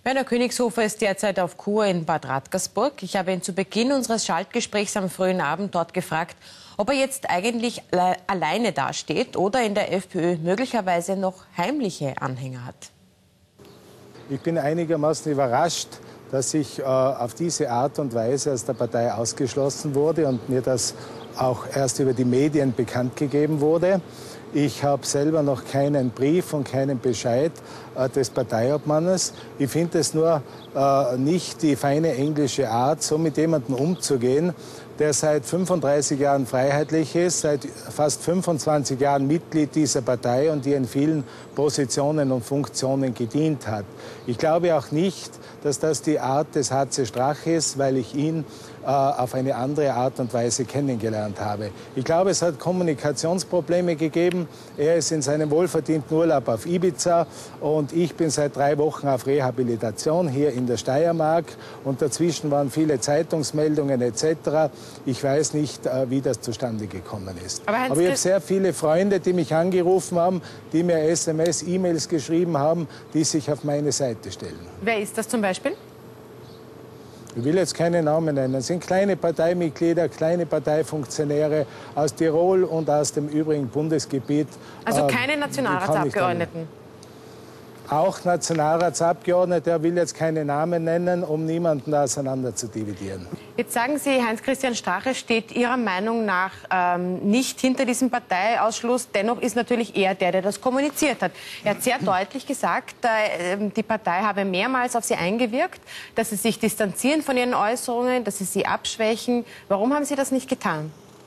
Werner Königshofer ist derzeit auf Kur in Bad Radkersburg. Ich habe ihn zu Beginn unseres Schaltgesprächs am frühen Abend dort gefragt, ob er jetzt eigentlich alleine dasteht oder in der FPÖ möglicherweise noch heimliche Anhänger hat. Ich bin einigermaßen überrascht, dass ich auf diese Art und Weise aus der Partei ausgeschlossen wurde und mir das auch erst über die Medien bekannt gegeben wurde. Ich habe selber noch keinen Brief und keinen Bescheid des Parteiobmannes. Ich finde es nur nicht die feine englische Art, so mit jemandem umzugehen, der seit 35 Jahren freiheitlich ist, seit fast 25 Jahren Mitglied dieser Partei und die in vielen Positionen und Funktionen gedient hat. Ich glaube auch nicht, dass das die Art des HC Strache ist, weil ich ihn auf eine andere Art und Weise kennengelernt habe. Ich glaube, es hat Kommunikationsprobleme gegeben. Er ist in seinem wohlverdienten Urlaub auf Ibiza und ich bin seit 3 Wochen auf Rehabilitation hier in der Steiermark und dazwischen waren viele Zeitungsmeldungen etc. Ich weiß nicht, wie das zustande gekommen ist. Aber ich habe sehr viele Freunde, die mich angerufen haben, die mir SMS, E-Mails geschrieben haben, die sich auf meine Seite stellen. Wer ist das zum Beispiel? Ich will jetzt keine Namen nennen. Es sind kleine Parteimitglieder, kleine Parteifunktionäre aus Tirol und aus dem übrigen Bundesgebiet. Also keine Nationalratsabgeordneten? Auch Nationalratsabgeordnete, er will jetzt keine Namen nennen, um niemanden auseinander zu dividieren. Jetzt sagen Sie, Heinz-Christian Strache steht Ihrer Meinung nach nicht hinter diesem Parteiausschluss. Dennoch ist natürlich er der das kommuniziert hat. Er hat sehr deutlich gesagt, die Partei habe mehrmals auf Sie eingewirkt, dass Sie sich distanzieren von Ihren Äußerungen, dass Sie sie abschwächen. Warum haben Sie das nicht getan?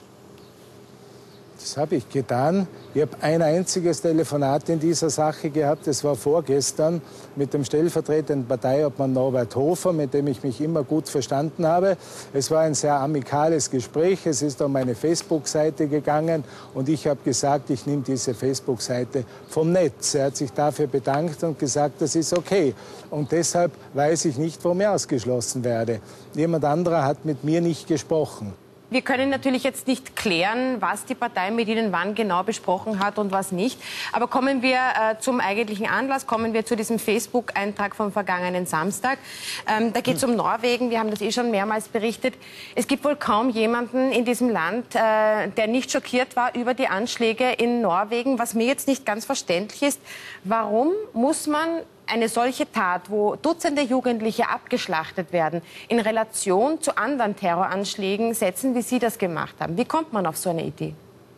Das habe ich getan. Ich habe ein einziges Telefonat in dieser Sache gehabt. Das war vorgestern mit dem stellvertretenden Parteiobmann Norbert Hofer, mit dem ich mich immer gut verstanden habe. Es war ein sehr amikales Gespräch. Es ist um meine Facebook-Seite gegangen und ich habe gesagt, ich nehme diese Facebook-Seite vom Netz. Er hat sich dafür bedankt und gesagt, das ist okay. Und deshalb weiß ich nicht, warum ich ausgeschlossen werde. Jemand anderer hat mit mir nicht gesprochen. Wir können natürlich jetzt nicht klären, was die Partei mit Ihnen wann genau besprochen hat und was nicht. Aber kommen wir zum eigentlichen Anlass, kommen wir zu diesem Facebook-Eintrag vom vergangenen Samstag. Da geht es um Norwegen, wir haben das schon mehrmals berichtet. Es gibt wohl kaum jemanden in diesem Land, der nicht schockiert war über die Anschläge in Norwegen. Was mir jetzt nicht ganz verständlich ist, warum muss man eine solche Tat, wo Dutzende Jugendliche abgeschlachtet werden, in Relation zu anderen Terroranschlägen setzen, wie Sie das gemacht haben? Wie kommt man auf so eine Idee?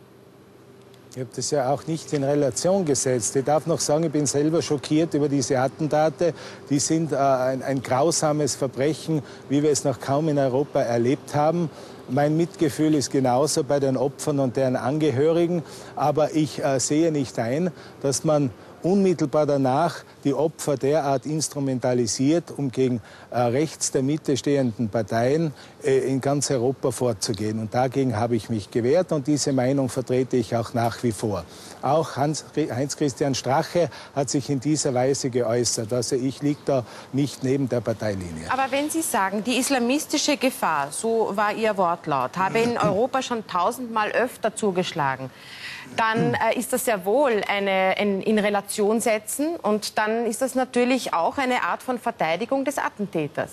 Ich habe das ja auch nicht in Relation gesetzt. Ich darf noch sagen, ich bin selber schockiert über diese Attentate. Die sind ein grausames Verbrechen, wie wir es noch kaum in Europa erlebt haben. Mein Mitgefühl ist genauso bei den Opfern und deren Angehörigen. Aber ich sehe nicht ein, dass man unmittelbar danach die Opfer derart instrumentalisiert, um gegen rechts der Mitte stehenden Parteien in ganz Europa vorzugehen. Und dagegen habe ich mich gewehrt und diese Meinung vertrete ich auch nach wie vor. Auch Heinz-Christian Strache hat sich in dieser Weise geäußert. Also ich liege da nicht neben der Parteilinie. Aber wenn Sie sagen, die islamistische Gefahr, so war Ihr Wortlaut, habe in Europa schon 1000-mal öfter zugeschlagen, dann ist das sehr wohl in Relation setzen und dann ist das natürlich auch eine Art von Verteidigung des Attentäters.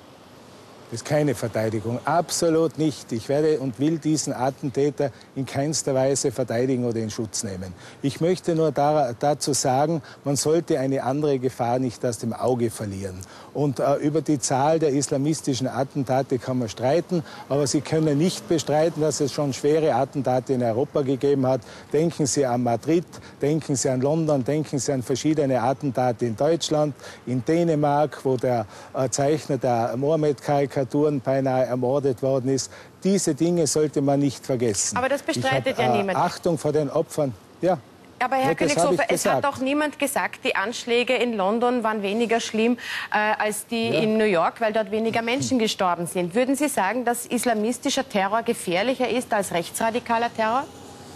Das ist keine Verteidigung, absolut nicht. Ich werde und will diesen Attentäter in keinster Weise verteidigen oder in Schutz nehmen. Ich möchte nur dazu sagen, man sollte eine andere Gefahr nicht aus dem Auge verlieren. Und über die Zahl der islamistischen Attentate kann man streiten, aber Sie können nicht bestreiten, dass es schon schwere Attentate in Europa gegeben hat. Denken Sie an Madrid, denken Sie an London, denken Sie an verschiedene Attentate in Deutschland, in Dänemark, wo der Zeichner der Mohammed-Karikatur beinahe ermordet worden ist. Diese Dinge sollte man nicht vergessen. Aber das bestreitet ja niemand. Achtung vor den Opfern. Ja. Aber Herr Königshofer, es hat auch niemand gesagt, die Anschläge in London waren weniger schlimm als die in New York, weil dort weniger Menschen gestorben sind. Würden Sie sagen, dass islamistischer Terror gefährlicher ist als rechtsradikaler Terror?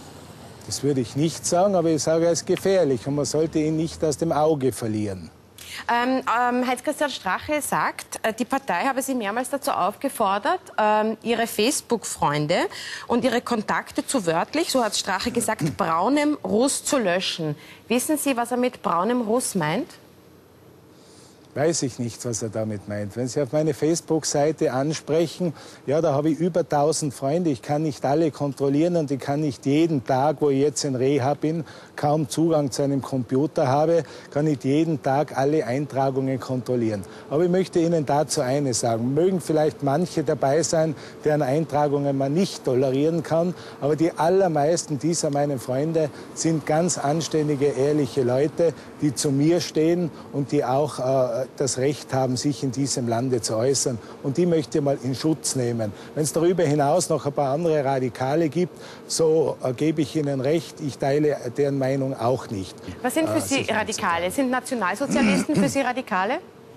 Das würde ich nicht sagen, aber ich sage, er ist gefährlich und man sollte ihn nicht aus dem Auge verlieren. Heinz-Christian Strache sagt, die Partei habe Sie mehrmals dazu aufgefordert, Ihre Facebook-Freunde und Ihre Kontakte zu wörtlich, so hat Strache gesagt, braunem Russ zu löschen. Wissen Sie, was er mit braunem Russ meint? weiß ich nicht, was er damit meint. Wenn Sie auf meine Facebook-Seite ansprechen, ja, da habe ich über 1000 Freunde. Ich kann nicht alle kontrollieren und ich kann nicht jeden Tag, wo ich jetzt in Reha bin, kaum Zugang zu einem Computer habe, kann nicht jeden Tag alle Eintragungen kontrollieren. Aber ich möchte Ihnen dazu eines sagen. Mögen vielleicht manche dabei sein, deren Eintragungen man nicht tolerieren kann, aber die allermeisten dieser meiner Freunde sind ganz anständige, ehrliche Leute, die zu mir stehen und die auch das Recht haben, sich in diesem Lande zu äußern. Und die möchte ich mal in Schutz nehmen. Wenn es darüber hinaus noch ein paar andere Radikale gibt, so gebe ich Ihnen recht, ich teile deren Meinung auch nicht. Was sind für Sie Radikale? Sind Nationalsozialisten für Sie Radikale?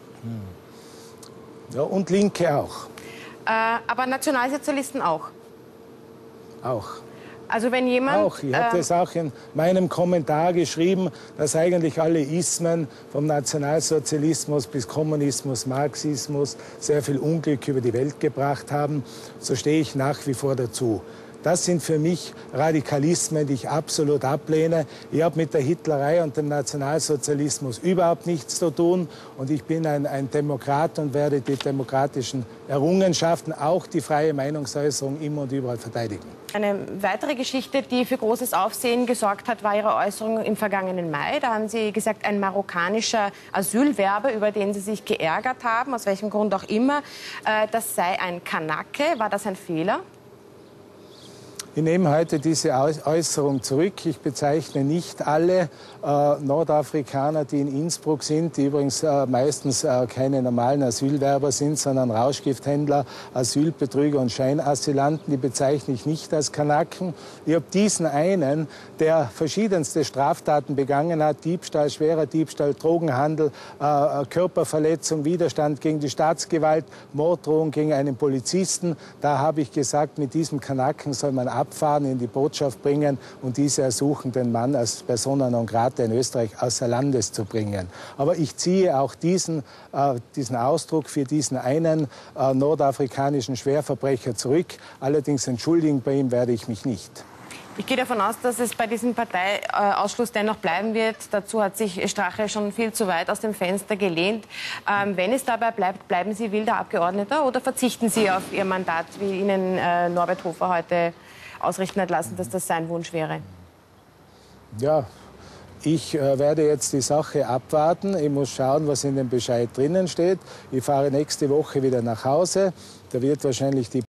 Ja, und Linke auch. Aber Nationalsozialisten auch? Auch. Also wenn jemand... Auch. Ich habe das auch in meinem Kommentar geschrieben, dass eigentlich alle Ismen vom Nationalsozialismus bis Kommunismus, Marxismus sehr viel Unglück über die Welt gebracht haben. So stehe ich nach wie vor dazu. Das sind für mich Radikalismen, die ich absolut ablehne. Ich habe mit der Hitlerei und dem Nationalsozialismus überhaupt nichts zu tun. Und ich bin ein Demokrat und werde die demokratischen Errungenschaften, auch die freie Meinungsäußerung, immer und überall verteidigen. Eine weitere Geschichte, die für großes Aufsehen gesorgt hat, war Ihre Äußerung im vergangenen Mai. Da haben Sie gesagt, ein marokkanischer Asylwerber, über den Sie sich geärgert haben, aus welchem Grund auch immer, das sei ein Kanake. War das ein Fehler? Ich nehme heute diese Äußerung zurück. Ich bezeichne nicht alle Nordafrikaner, die in Innsbruck sind, die übrigens meistens keine normalen Asylwerber sind, sondern Rauschgifthändler, Asylbetrüger und Scheinasylanten. Die bezeichne ich nicht als Kanaken. Ich habe diesen einen, der verschiedenste Straftaten begangen hat, Diebstahl, schwerer Diebstahl, Drogenhandel, Körperverletzung, Widerstand gegen die Staatsgewalt, Morddrohung gegen einen Polizisten. Da habe ich gesagt, mit diesem Kanaken soll man abfahren, in die Botschaft bringen und diese ersuchen, den Mann als persona non grata in Österreich außer Landes zu bringen. Aber ich ziehe auch diesen Ausdruck für diesen einen nordafrikanischen Schwerverbrecher zurück. Allerdings entschuldigen bei ihm werde ich mich nicht. Ich gehe davon aus, dass es bei diesem Parteiausschluss dennoch bleiben wird. Dazu hat sich Strache schon viel zu weit aus dem Fenster gelehnt. Wenn es dabei bleibt, bleiben Sie wilder Abgeordneter oder verzichten Sie auf Ihr Mandat, wie Ihnen Norbert Hofer heute ausrichten hat lassen, dass das sein Wunsch wäre? Ja, ich werde jetzt die Sache abwarten. Ich muss schauen, was in dem Bescheid drinnen steht. Ich fahre nächste Woche wieder nach Hause. Da wird wahrscheinlich die